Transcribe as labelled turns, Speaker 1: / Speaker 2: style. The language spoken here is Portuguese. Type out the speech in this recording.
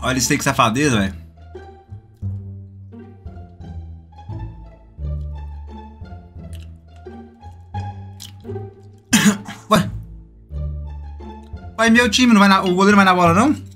Speaker 1: Olha isso aí que safadeza, velho. Ué. Ué, meu time não vai o goleiro vai na bola, não?